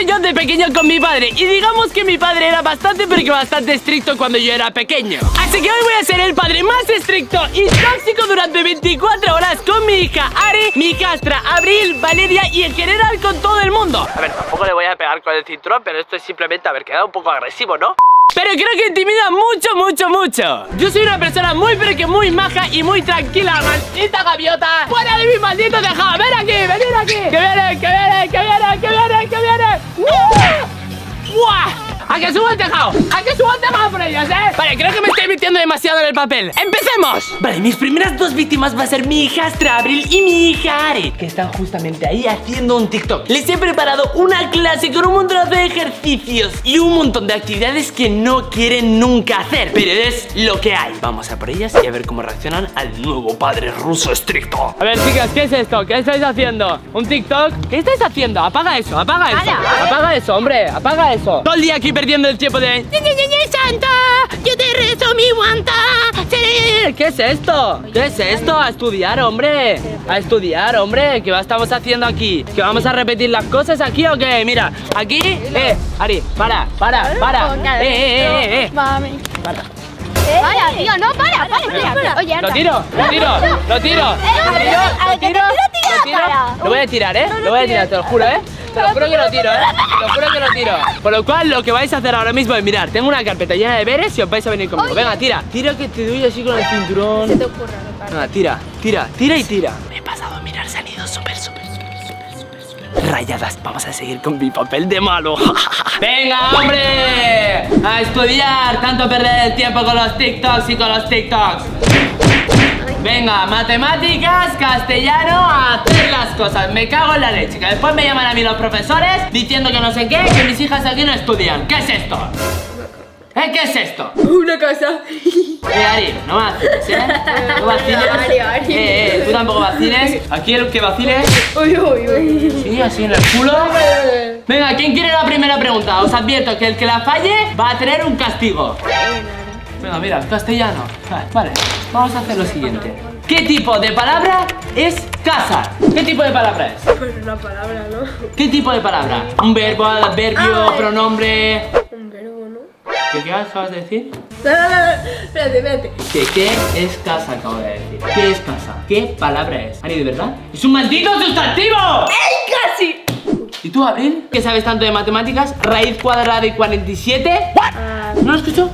yo de pequeño con mi padre. Y digamos que mi padre era bastante, pero que bastante estricto cuando yo era pequeño. Así que hoy voy a ser el padre más estricto y tóxico durante 24 horas con mi hija Ari, mi hijastra Abril, Valeria y en general con todo el mundo. A ver, tampoco le voy a pegar con el cinturón, pero esto es simplemente haber quedado un poco agresivo, ¿no? Pero creo que intimida mucho, mucho, mucho. Yo soy una persona muy, pero que muy maja y muy tranquila. ¡Maldita gaviota! ¡Fuera de mi maldito tejado! ¡Ven aquí! ¡Venid aquí! ¡Que viene! ¡Que viene! ¡Que viene! ¡Que viene! ¡Que viene! ¡Buah! ¡A que subo el tejado! ¡A que subo el tejado por ellos, Vale, creo que me estoy metiendo demasiado en el papel. ¡Empecemos! Vale, mis primeras dos víctimas va a ser mi hijastra Abril y mi hija Ari, que están justamente ahí haciendo un TikTok. Les he preparado una clase con un montón de ejercicios y un montón de actividades que no quieren nunca hacer, pero es lo que hay. Vamos a por ellas y a ver cómo reaccionan al nuevo padre ruso estricto. A ver, chicas, ¿qué es esto? ¿Qué estáis haciendo? ¿Un TikTok? ¿Qué estáis haciendo? Apaga eso, apaga eso. Apaga eso, hombre, apaga eso. Todo el día aquí perdiendo el tiempo de Santa, yo te rezo mi guanta. ¿Qué es esto? ¿Qué es esto? A estudiar, hombre. A estudiar, hombre. ¿Qué estamos haciendo aquí? ¿Que vamos a repetir las cosas aquí o qué? Mira, aquí, Ari, para. Mami. Para. Para, tío, no, para. Oye, Lo tiro. Lo voy a tirar, Lo voy a tirar, te lo juro, Te lo juro que lo tiro, Te lo juro que lo tiro. Por lo cual, lo que vais a hacer ahora mismo es mirar. Tengo una carpeta llena de deberes y os vais a venir conmigo. Venga, tira. Tira que te doy así con el cinturón. Se te ocurra, no. Venga, tira y tira. Me he pasado a mirar sonidos súper rayadas. Vamos a seguir con mi papel de malo. ¡Venga, hombre! A estudiar, tanto perder el tiempo con los TikToks y con los TikToks. Venga, matemáticas, castellano, a hacer las cosas. Me cago en la leche. Que después me llaman a mí los profesores diciendo que no sé qué, que mis hijas aquí no estudian. ¿Qué es esto? ¿Qué es esto? Una casa. Ari, no vaciles, No vaciles. Ari. Tú tampoco vaciles. Aquí el que vacile. Uy. Sí, así en el culo. Venga, ¿quién quiere la primera pregunta? Os advierto que el que la falle va a tener un castigo. Venga, mira, castellano. Vale, vamos a hacer lo siguiente. ¿Qué tipo de palabra es casa? ¿Qué tipo de palabra es? Pues una palabra, ¿no? ¿Qué tipo de palabra? ¿Un verbo, adverbio, pronombre? Un verbo, ¿no? ¿Qué acabas de decir? No. Espérate. ¿Qué es casa? Acabo de decir. ¿Qué es casa? ¿Qué palabra es? Ari, ¿de verdad? ¡Es un maldito sustantivo! ¡Ey, casi! ¿Y tú, Abril? ¿Qué sabes tanto de matemáticas? Raíz cuadrada de 47. ¿No lo escucho?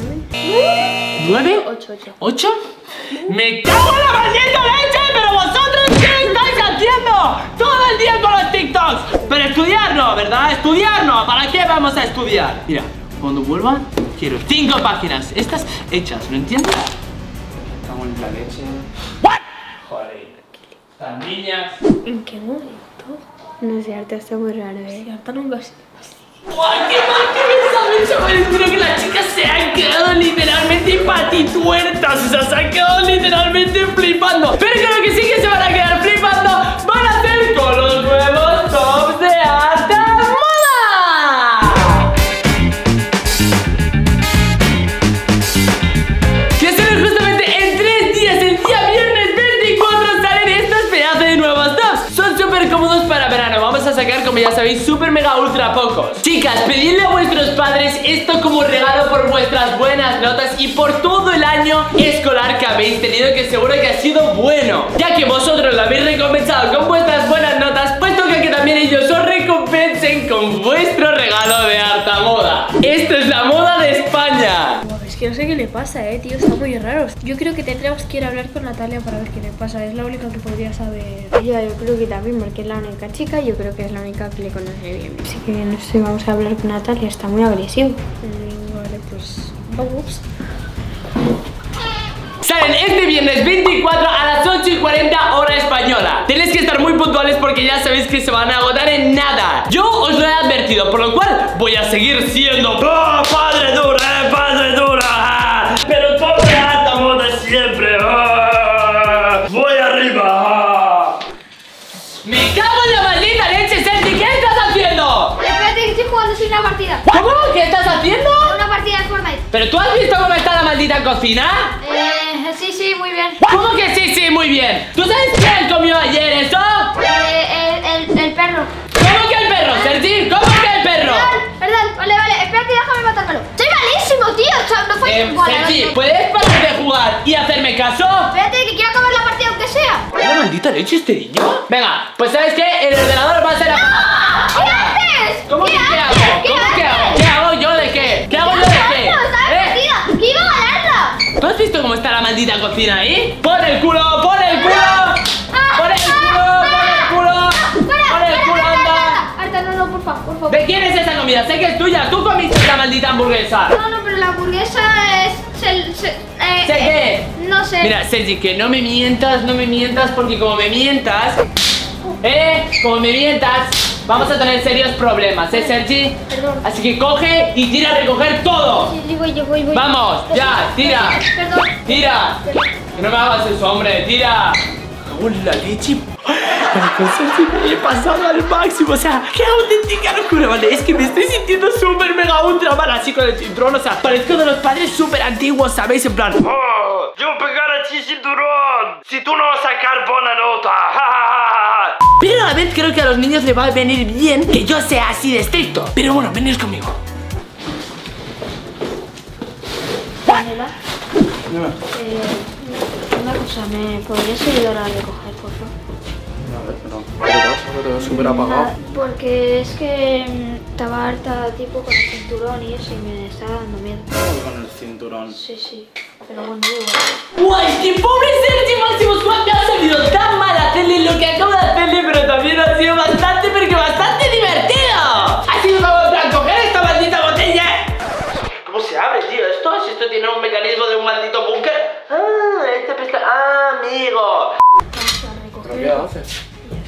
9. 8. ¡Me cago en la maldita leche! ¡Pero vosotros qué estáis haciendo! ¡Todo el día con los TikToks! Pero estudiar no, ¿verdad? Estudiar no. ¿Para qué vamos a estudiar? Mira, cuando vuelva quiero 5 páginas. Estas hechas, ¿lo entiendes? Cago en la leche. ¿What? Joder. Estas niñas. ¿En qué momento? No sé, Arta está muy raro, Arta nunca se... ¡Guau, qué mal que me saben, chavales! Creo que las chicas se han quedado literalmente patituertas. O sea, se han quedado literalmente flipando. Pero creo que sí que se van a quedar flipando. Van a hacer con los nuevos tops de alta moda. Que salen justamente en 3 días. El día viernes 24 salen estos pedazos de nuevos tops. Son súper cómodos para verano. Vamos a sacar, como ya sabéis, súper mega ultra pocos. Chicas, pedidle a vuestros padres esto como regalo por vuestras buenas notas y por todo el año escolar que habéis tenido, que seguro que ha sido bueno. Ya que vosotros lo habéis recompensado con vuestras buenas notas, pues toca que también ellos os recompensen con vuestro regalo de alta moda. Esto es la moda de España. Es que no sé qué le pasa, tío, está muy raro. Yo creo que tendríamos que ir a hablar con Natalia para ver qué le pasa. Es la única que podría saber. Yo creo que también, porque es la única chica. Yo creo que es la única que le conoce bien. Así que no sé, vamos a hablar con Natalia. Está muy agresivo. Vale, pues vamos. Salen este viernes 24 a las 8:40 hora española. Tenéis que estar muy puntuales porque ya sabéis que se van a agotar en nada. Yo os lo he advertido, por lo cual voy a seguir siendo padre dura, pero top de alta moda siempre. Voy arriba. Me cago en la maldita leche, Sergi. ¿Qué estás haciendo? Espérate, que estoy jugando sin una partida. ¿Cómo? ¿Qué estás haciendo? Una partida de Fortnite. ¿Pero tú has visto cómo está la maldita cocina? Sí, muy bien. ¿Cómo que sí, muy bien? ¿Tú sabes quién comió ayer eso? El perro. ¿Cómo que el perro, Sergi? ¿Cómo que el Así, ¿puedes parar de jugar y hacerme caso? Espérate, que quiero acabar la partida aunque sea. ¿La maldita leche este niño? Venga, pues ¿sabes qué? El ordenador va a ser... ¿Qué haces? ¿Cómo que qué hago? ¿Cómo que hago? ¿Qué hago yo de qué? ¿Qué hago yo de qué? ¡Que iba a ganarla! ¿Tú has visto cómo está la maldita cocina ahí? ¡Pon el culo! ¡Pon el culo! ¡Pon el culo! ¡Pon el culo! ¡Anda! Arta, no, por favor. ¿De quién es esa comida? Sé que es tuya. Tú comiste esa maldita hamburguesa. No, pero la hamburguesa es... ¿Sé qué? No sé. Mira, Sergi, que no me mientas, porque como me mientas, vamos a tener serios problemas, Sergi? Perdón. Así que coge y tira a recoger todo. Sí, voy. Vamos, ya, tira. Perdón. Tira. Que no me hagas eso, hombre, tira. ¡Con la leche! Con Sergi me he pasado al máximo, o sea, qué auténtica locura, ¿vale? Es que me estoy sintiendo súper mega ultra mal así con el cinturón, o sea, parezco de los padres súper antiguos, ¿sabéis? En plan... ¡Oh! ¡Yo pegar a ti cinturón! ¡Si tú no vas a sacar buena nota! Pero a la vez creo que a los niños les va a venir bien que yo sea así de estricto. Pero bueno, venid conmigo. Daniela, una cosa, ¿me podrías ayudar a recoger, por favor? A ver, pero te veo súper apagado. Porque es que estaba harta tipo con el cinturón y eso y me estaba dando miedo. Con el cinturón. Sí, pero bueno, da igual. ¡Guay! ¡Qué pobre Sergi Máximo Squad! Me ha salido tan mal hacerle lo que acabo de hacerle, pero también ha sido bastante divertido. Ha sido como para coger esta maldita botella. ¿Cómo se abre, tío? Si esto tiene un mecanismo de un maldito búnker. Amigo. Vamos a recoger. ¿Pero qué haces?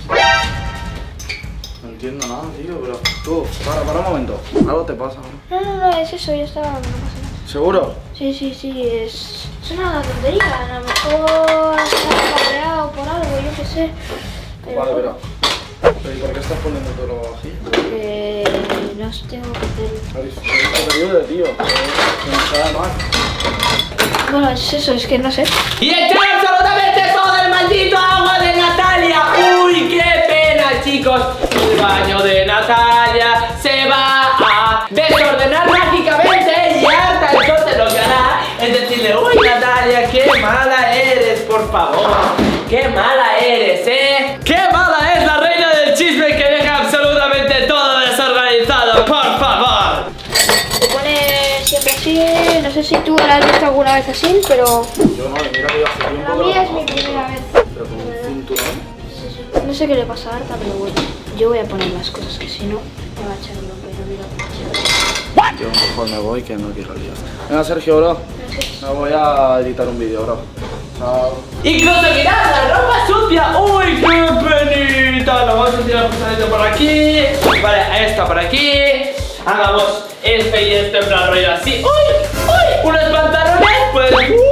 No entiendo nada, tío, pero tú, para un momento. Algo te pasa, ¿no? No, es eso, ya está, no pasa nada. ¿Seguro? Sí, es una tontería, a lo mejor está cabreado por algo, yo qué sé. Vale, pero ¿y por qué estás poniendo todo así? Porque no tengo que hacerlo. No te ayude, tío, que me sabe mal. Bueno, es eso, es que no sé. Y echar absolutamente todo el maldito agua de Natalia. ¡Uy, qué pena, chicos! El baño de Natalia se va a desordenar mágicamente y hasta entonces lo que hará es decirle: uy, Natalia, qué mala eres, por favor. Qué mala eres, Qué mala es la reina del chisme que deja absolutamente todo desorganizado, por favor. Se pone siempre así, no sé si tú la has visto alguna vez así, pero Yo no, mira que yo hace tiempo la que mía lo es mi hago. primera vez. Pero con un cinturón. No sé qué le pasa a Arta, pero bueno, yo voy a poner las cosas, que si no, me va a echar bronca y no me va a echar. Yo mejor me voy que no quiero líos. Venga, Sergio, bro. Me voy a editar un vídeo, bro. Chao. Incluso mirad la ropa sucia. ¡Uy, qué penita! Lo vamos a tirar justamente por aquí. Vale, esta por aquí. Hagamos este y este en plan rollo así. ¡Uy! Unos pantalones, pues.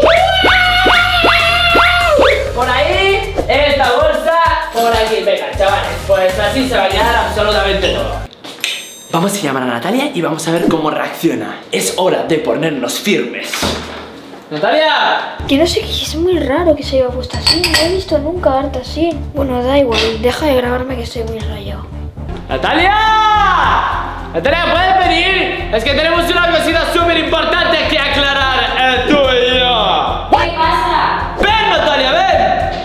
Por ahí. Esta bolsa por aquí. Venga, chavales, pues así se va a quedar absolutamente todo. Vamos a llamar a Natalia y vamos a ver cómo reacciona. Es hora de ponernos firmes. ¡Natalia! Que no sé, que es muy raro que se haya puesto así, no he visto nunca a Arta así. Bueno, da igual, deja de grabarme que estoy muy rayado. ¡Natalia! ¡Natalia, puedes venir! Es que tenemos una cosita súper importante que aclarar, tú y yo. ¿Qué pasa? ¡Ven, Natalia, ven!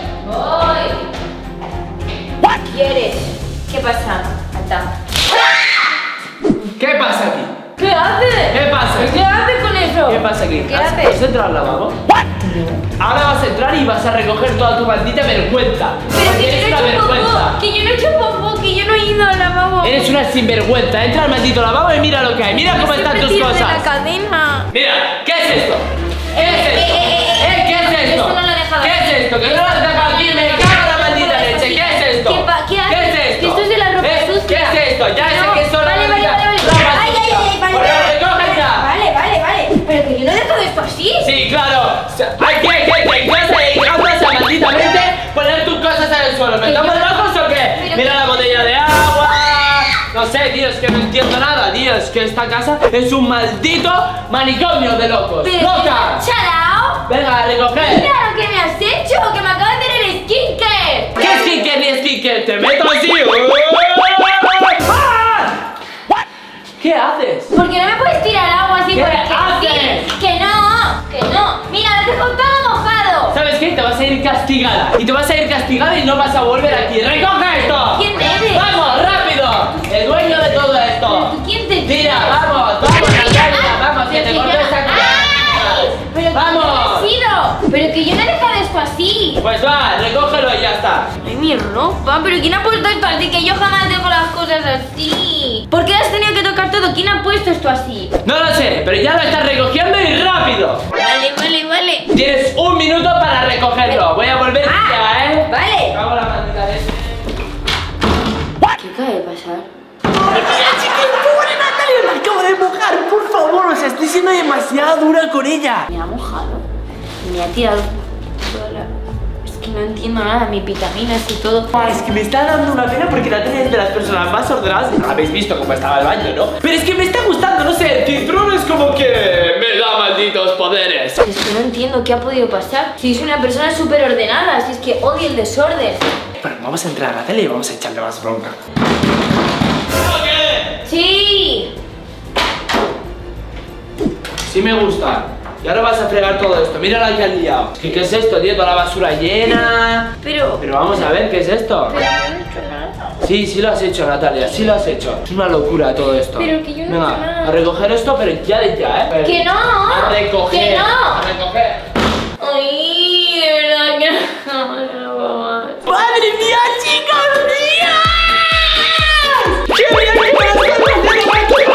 Voy. ¿Qué quieres? ¿Qué pasa? Ata. ¿Qué pasa aquí? ¿Qué haces? ¿Qué pasa aquí? ¿Qué haces con eso? ¿Qué pasa aquí? ¿Qué ¿Has haces? entrado al lavabo? Ahora vas a entrar y vas a recoger toda tu maldita vergüenza. Pero Porque que eres yo una no he hecho vergüenza. popó, que yo no he hecho popó, que yo no he ido al lavabo. Eres una sinvergüenza. Entra al maldito lavabo y mira lo que hay. Mira cómo están tus Siempre cosas. la cadena. Mira, ¿qué es esto? ¿Qué es esto? ¿Qué es esto? Eso no lo he dejado. ¿Qué es esto? Que no lo has dejado aquí, me cago en la maldita leche. ¿Qué es esto? ¿Qué haces? ¿Qué es esto? Que esto es de la ropa sucia. ¿Qué es esto? Ya No, sé que son vale, la vale, maldita vale. ropa Ay, sucia. vale. Pues lo recoges ya. Vale. Pero que yo no he dejado esto así. Sí, claro. Hay que en casa dedicándose a malditamente poner tus cosas en el suelo. ¿Me estamos locos o qué? Pero Mira la botella de agua. No sé, tío, es que no entiendo nada, tío. Es que esta casa es un maldito manicomio de locos. Pero ¡Loca! ¡Chalao! Venga, a recoger. Mira lo que me has hecho, que me acaba de hacer el skincare. ¿Qué skincare ni skincare? Te meto así. ¡Ah! ¿Qué haces? ¿Por qué no me puedes tirar agua así ¿Qué por aquí? haces? ¡Que no! Que no. Mira, lo dejo todo mojado. ¿Sabes qué? Te vas a ir castigada. Y te vas a ir castigada y no vas a volver aquí. ¡Recoge esto! ¿Quién eres? ¡Vamos, rápido! El dueño de todo esto. ¿Tú quién te Tira, vamos, Natalia, vamos, que te cortes esta ¡Ay! Pero ¡Vamos! que yo no he sido. Pero que yo no he dejado esto así. Pues va, recógelo y ya está. Ay, mi ropa. Pero ¿quién ha puesto esto así? Que yo jamás dejo las cosas así. ¿Por qué has tenido que tocar todo? ¿Quién ha puesto esto así? No lo sé, pero ya lo estás recogiendo y rápido. Vale, vale, vale. Tienes 1 minuto para recogerlo. Voy a volver ya, ¿eh? Vale. Cago en la maldita leche. ¿Qué acaba de pasar? ¡Pobre Natalia! ¡La acabo de mojar! ¡Por favor! O sea, estoy siendo demasiado dura con ella. Me ha mojado. Me ha tirado toda la... Es que no entiendo nada, mis vitaminas y todo. Es que me está dando una pena porque Natalia es de las personas más ordenadas. Habéis visto cómo estaba el baño, ¿no? Pero es que me está gustando, no sé, el cinturón es como que me da malditos poderes. Es que no entiendo qué ha podido pasar. Si soy una persona súper ordenada, si es que odio el desorden. Bueno, vamos a entrar a Natalia y vamos a echarle más bronca. ¡Sí! Sí me gusta. Y ahora vas a fregar todo esto. Mira la que has liado. ¿Qué es esto, tío? Toda la basura llena. Pero vamos a ver, ¿qué es esto? no he hecho nada. Sí, sí lo has hecho, Natalia, sí lo has hecho. Es una locura todo esto. Pero que yo no he Venga, hecho nada. a recoger esto, pero ya de ya, ¿eh? ¡Que no! A recoger. ¡Que no! A recoger. ¡Ay, de verdad que no! ¡Madre mía, chicos! ¡Mía! ¡Qué bien que me lo están haciendo!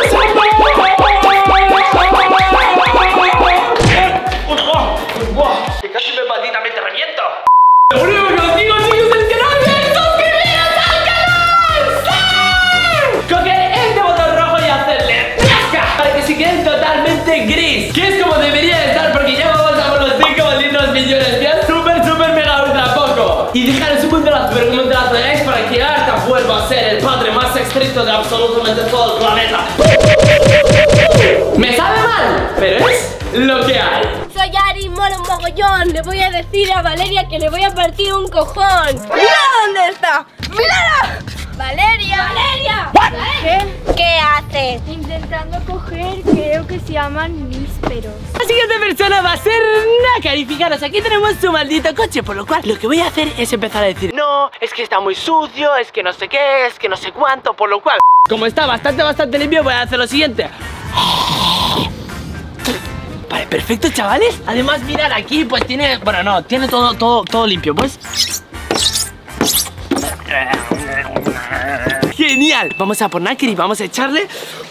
¡Que casi me malditamente reviento! Lo único que os digo, chicos, es que no olvidéis suscribiros al canal. ¡Sí! Coger este botón rojo y hacerle ¡tasca! Para que se queden totalmente gris, que es como debería de estar, porque ya vamos a por los 5 malditos millones. Ya es súper mega ultra poco. Y dejaros un punterazo, pero un punterazo de likes para que Arta vuelva a ser el padre más estricto de absolutamente todo el planeta. Me sabe mal, pero es lo que hay. Soy Ari, mola un mogollón. Le voy a decir a Valeria que le voy a partir un cojón. ¡Mira dónde está! ¡Mírala! ¡Valeria! ¡Valeria! ¿Qué? ¿Qué haces? Intentando coger, creo que se llaman nísperos. La siguiente persona va a ser Nakari. Fijaros, aquí tenemos su maldito coche, por lo cual lo que voy a hacer es empezar a decir: no, es que está muy sucio, es que no sé qué, es que no sé cuánto, por lo cual, como está bastante limpio, voy a hacer lo siguiente. Vale, perfecto, chavales. Además, mirad, aquí pues tiene, bueno, no, tiene todo limpio, pues. Genial. Vamos a por Nakari, vamos a echarle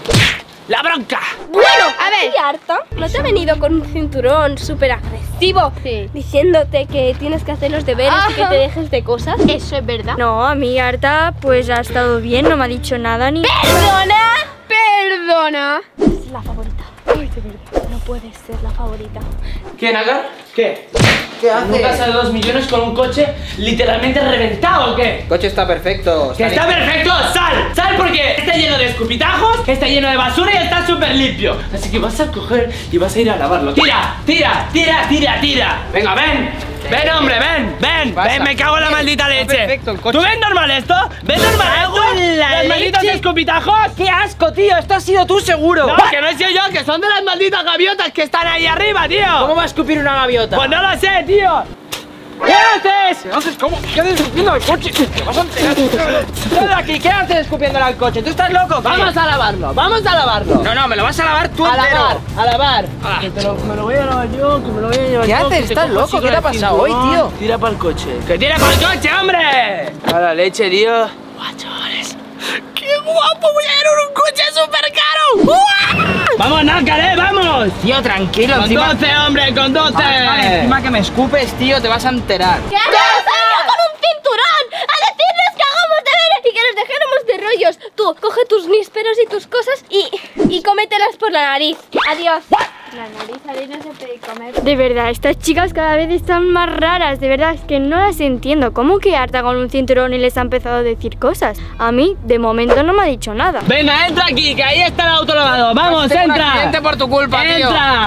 la bronca. Bueno, a ver. Estoy harta. ¿No te ha venido con un cinturón súper agresivo? Sí. Diciéndote que tienes que hacer los deberes y que te dejes de cosas. ¿Eso es verdad? No, a mí Arta pues ha estado bien, no me ha dicho nada ni... ¡Perdona! ¡Perdona! Es la favorita. Ay, de verdad, no puedes ser la favorita. ¿Qué, Nakar? ¿Qué? ¿Qué ¿Una casa de 2 millones con un coche literalmente reventado o qué? El coche está perfecto. ¡Que está perfecto! ¡Sal! ¡Sal! Porque está lleno de escupitajos, está lleno de basura y está súper limpio. Así que vas a coger y vas a ir a lavarlo. ¡Tira! ¡Tira! ¡Tira! ¡Tira! ¡Tira! ¡Venga, ven! ¡Ven, hombre! ¡Ven! ¡Ven! ¡Ven! ¡Me cago en la maldita leche! perfecto el coche. ¿Tú ves normal esto? ¿Ves normal esto? ¿Los malditos escupitajos? ¡Qué asco, tío! Esto has sido tú seguro. No, que no he sido yo, que son de las malditas gaviotas que están ahí arriba, tío. ¿Cómo va a escupir una gaviota? Pues no lo sé, tío. ¿Qué haces? ¿Qué haces? ¿Cómo? ¿Qué haces escupiendo el coche? ¿Te vas a enterar? ¡Ven aquí! ¿Qué haces escupiéndole al coche? ¿Tú estás loco? ¿Qué? Vamos a lavarlo, vamos a lavarlo. No, me lo vas a lavar tú A entero. lavar, a lavar. Ah. Que me lo voy a lavar yo, que me lo voy a llevar ¿Qué yo. haces? que te ¿Estás cojo loco? así ¿Qué con te ha el pasado hoy, cinturón. tío? Tira para el coche. ¡Que tira para el coche, hombre! A la leche, tío. Guau, chavales. ¡Qué guapo! Voy a ir en un coche súper caro. ¡Guau! ¡Vamos, Nakar, vamos! Tío, tranquilo. Encima... Conduce, hombre, conduce. Vale, encima que me escupes, tío, te vas a enterar. ¿Qué haces? ¡Salió con un cinturón! ¡A decirles que hagamos deberes y que nos dejáramos de rollos! Tú, coge tus nísperos y tus cosas y cómetelas por la nariz. Adiós. La nariz ahí no se puede comer. De verdad, estas chicas cada vez están más raras. De verdad, es que no las entiendo. ¿Cómo que Arta con un cinturón y les ha empezado a decir cosas? A mí, de momento, no me ha dicho nada. Venga, entra aquí, que ahí está el autolavado. Vamos, Tengo un entra. accidente por tu culpa, tío.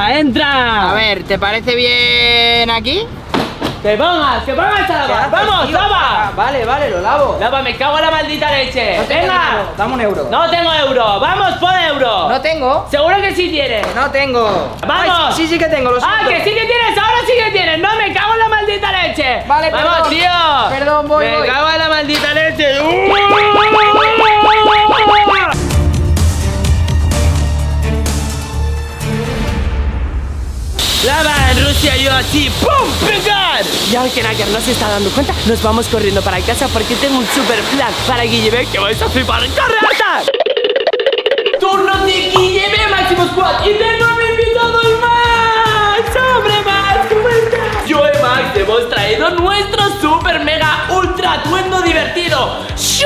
Entra. A ver, ¿te parece bien aquí? Que pongas a lavar. ¡Vamos, lava! Vale, lo lavo. Lava, me cago en la maldita leche. No tengo Venga. dinero, dame un euro. No tengo euro. Vamos por euro. no tengo. ¿Seguro que sí tienes? No tengo. ¡Vamos! Ay, sí que tengo, lo siento. Que sí que tienes, ahora sí que tienes. No, me cago en la maldita leche. Vale, vamos, perdón. tío. Perdón, voy. Me cago en la maldita leche. Lava en Rusia, yo así, ¡pum! ¡Pegar! Y aunque Nagger no se está dando cuenta, nos vamos corriendo para casa porque tengo un super plan para Guille, que vais a flipar. ¡Corre, alta! Turno de Guille, Máximo Squad. Y tengo a mi invitado el Max. ¡Hombre, Max! ¿Cómo estás? Yo y Max hemos traído nuestro super mega ultra atuendo divertido.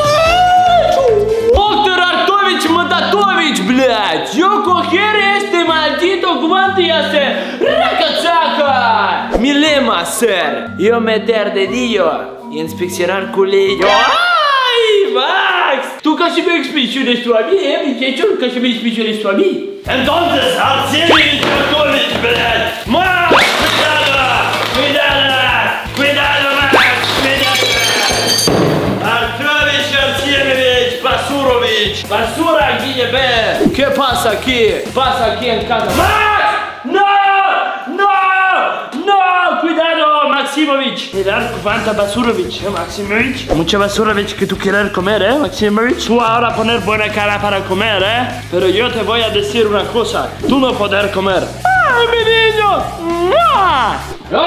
Doctor Artovich Matatovich, blядь. Yo cogeré este maldito guante y hacer racachaca. Mi lema, ser, yo meter dedillo y inspeccionar culillo. ¡Ay, Max! Tú casi me inspecciones tú a mí, muchacho. Casi me inspecciones tú a mí. Entonces, Artemij Artovich, блядь. Max, cuidado, cuidado, cuidado, Max, cuidado. Artovich Artemij Basurovich. Basura, Guille. ¿Qué pasa aquí? Pasa aquí en casa. ¡Max! ¡No! ¡No! ¡No! ¡Cuidado, Maximovich! Mirar cuánta Basurovich, Maximovich. Mucha Basurovich que tú quieres comer, Maximovich. Tú ahora poner buena cara para comer, Pero yo te voy a decir una cosa. Tú no poder comer. ¡Ay, mi niño! ¡No!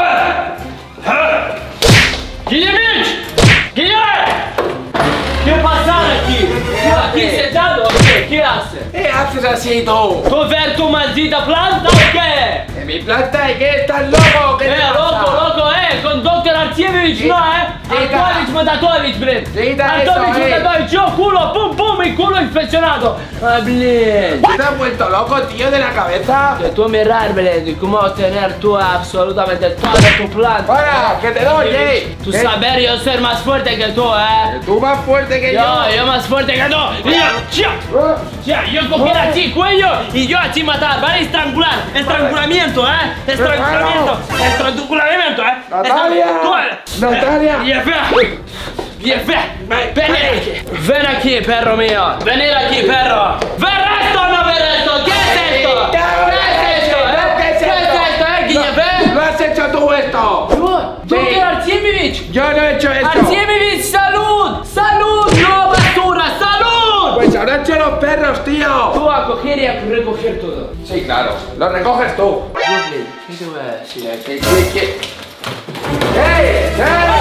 ¡Guillemich! ¡Guille! ¿Qué pasa aquí? ¿Aquí sentado o qué? ¿Qué hace? ¿Qué haces así tú? ¿Coger tu maldita planta o qué? ¿En mi planta y qué? ¿Estás loco? ¿Qué te pasa? Loco, con Dr. Artemij, no, Artovich Matatovich, blin. Artovich Matatovich, yo culo, pum, pum, mi culo infeccionado. Ah, blin. ¿Te has vuelto loco, tío, de la cabeza? Que tú mirar, blin, cómo tener tú absolutamente todo tu planta. ¡Para! ¡Que te doy, Tu saber yo ser más fuerte que tú, Tú más fuerte que yo más fuerte que tú. Yo coger así cuello y yo así matar, ¿vale? Estrangular, estrangulamiento, estrangulamiento, Natalia. Ven aquí, perro mío. Venir aquí, perro. ¿Ver esto o no ver esto? ¿Qué es esto? ¿Qué es esto, Guille? ¿Lo has hecho tú esto? Doctor Artemij. Yo no he hecho esto. Artemij, salud. Salud, no basura, salud. Pues ahora he hecho los perros, tío. Tú a coger y a recoger todo. Sí, claro. Lo recoges tú. ¿Qué te voy a decir? ¡Ey!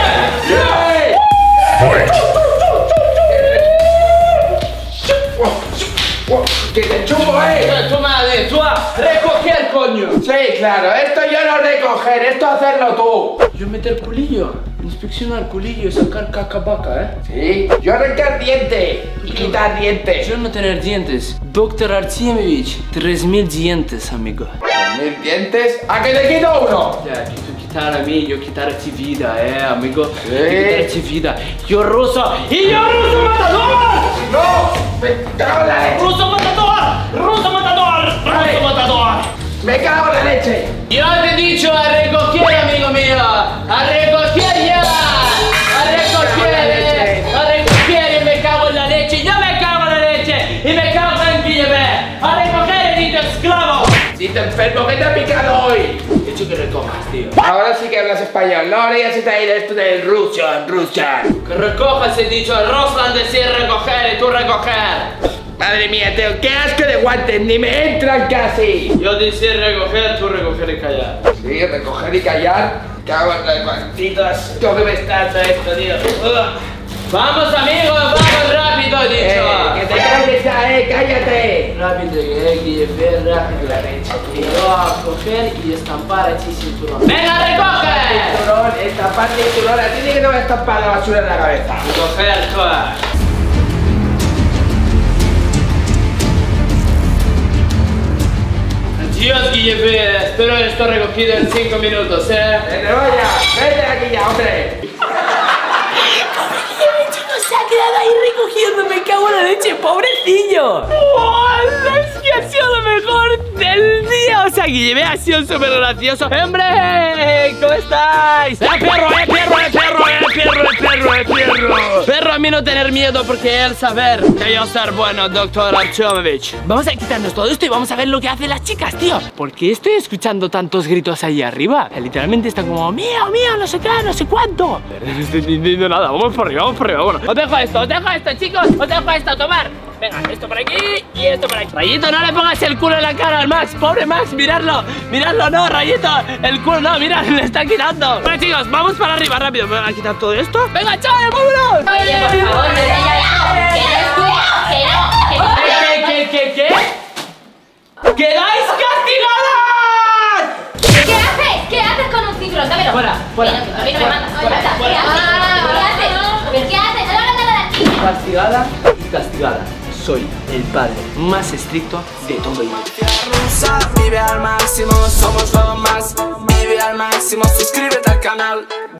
¡Que te chupo, Tu madre, tú a recoger, coño. Sí, claro. Esto yo no recoger, esto hacerlo tú. Yo meter culillo, inspeccionar culillo y sacar caca vaca, Sí. Yo arrancar diente y quitar dientes. Yo no tener dientes. Doctor Artemij, 3000 dientes, amigo. 1000 dientes. ¿A que te quito uno? Ya, que tú quitar a mí, yo quitar a ti vida, amigo. Sí. Quitar a ti vida. Yo ruso y yo ruso matador. ¡No! ¡Me cago en la leche! Ruso matador, ruso matador, ruso matador. ¡Me cago en la leche! Yo te he dicho a recoger, amigo mío. A recoger ya. A recoger y me cago en la leche. Yo me cago en la leche y me cago en Guille. A recoger, dito esclavo. Dito enfermo, ¿qué te ha picado hoy? He dicho que recojas, tío. Ahora sí que hablas español, no, ahora ya se te ha ido esto del Russian. Que recojas, he dicho. El Rosland decía recoger y tú recoger. Madre mía, Teo, qué asco de guantes, ni me entran casi. Yo decía recoger, tú recoger y callar. Sí, recoger y callar. Cago en las malditas. Tengo que me está dando esto, tío. Vamos, amigos, vamos rápido, he dicho. Que te calles ya, cállate. Rápido, Guille, rápido la leche. Y yo a coger y estampar así cinturón. ¡Venga, recoge! Cinturón, estampar cinturón, a ti sí que te va a estampar la basura en la cabeza. Coger, toda. Adiós, Guille, espero esto recogido en 5 minutos, ¡Que te vayas! ¡Vete de aquí ya, hombre! Se ha quedado ahí recogiendo, me cago en la leche, pobrecillo. Es que ha sido lo mejor del día. O sea, Guille, ha sido súper gracioso. ¡Hombre! ¿Cómo estáis? ¡Perro, perro, perro, perro. Perro a mí no tener miedo porque él saber que yo ser bueno, doctor Archomovich. Vamos a quitarnos todo esto y vamos a ver lo que hacen las chicas, tío. Porque estoy escuchando tantos gritos ahí arriba. Literalmente está como mío, no sé qué, no sé cuánto. Pero no estoy entendiendo nada. Vamos por arriba. Bueno, os dejo esto, chicos. Os dejo esto, a tomar. Venga, esto por aquí y esto por aquí. Rayito, no le pongas el culo en la cara al Max. Pobre Max, miradlo, no, Rayito. El culo no, mira, le está quitando. Bueno, chicos, vamos para arriba, rápido. Me van a quitar todo esto. Venga, chavales, vámonos. Oye, por favor, ¿Qué? ¡Quedáis castigadas! ¿Qué haces con un ciclo? Dámelo. Fuera. A mí no me mandas. ¿Qué haces? Castigada y castigada. Soy el padre más estricto de todo el mundo. Vive al máximo, somos lo más. Vive al máximo, suscríbete al canal.